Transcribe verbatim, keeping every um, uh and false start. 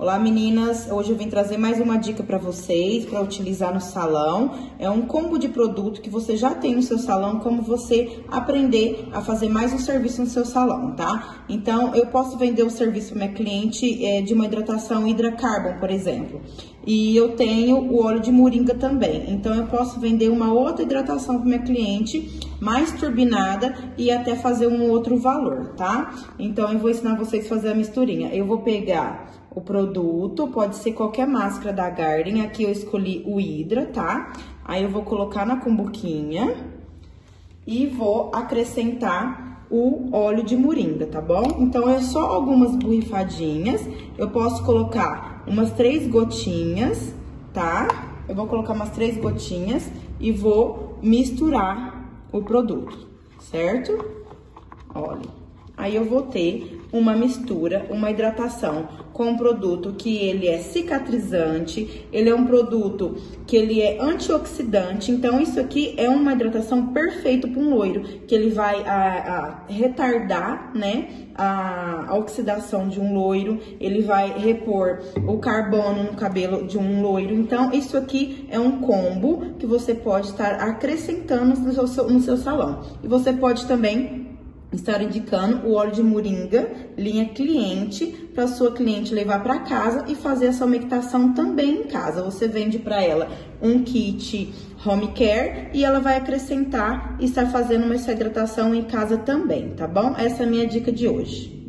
Olá meninas, hoje eu vim trazer mais uma dica para vocês, para utilizar no salão. É um combo de produto que você já tem no seu salão, como você aprender a fazer mais um serviço no seu salão, tá? Então, eu posso vender o serviço para minha cliente é, de uma hidratação Hydra Carbon, por exemplo. E eu tenho o óleo de moringa também, então eu posso vender uma outra hidratação para minha cliente, mais turbinada e até fazer um outro valor, tá? Então, eu vou ensinar vocês a fazer a misturinha. Eu vou pegar o produto, pode ser qualquer máscara da Garden, aqui eu escolhi o Hydra, tá? Aí eu vou colocar na cumbuquinha e vou acrescentar o óleo de moringa, tá bom? Então, é só algumas borrifadinhas, eu posso colocar umas três gotinhas, tá? Eu vou colocar umas três gotinhas e vou misturar o produto, certo? Olha. Aí eu vou ter uma mistura, uma hidratação com um produto que ele é cicatrizante, ele é um produto que ele é antioxidante, então isso aqui é uma hidratação perfeita para um loiro, que ele vai a, a retardar, né, a, a oxidação de um loiro, ele vai repor o carbono no cabelo de um loiro, então isso aqui é um combo que você pode estar acrescentando no seu, no seu salão. E você pode também estar indicando o óleo de moringa, linha cliente, para sua cliente levar para casa e fazer essa umectação também em casa. Você vende para ela um kit home care e ela vai acrescentar e estar fazendo uma hidratação em casa também, tá bom? Essa é a minha dica de hoje.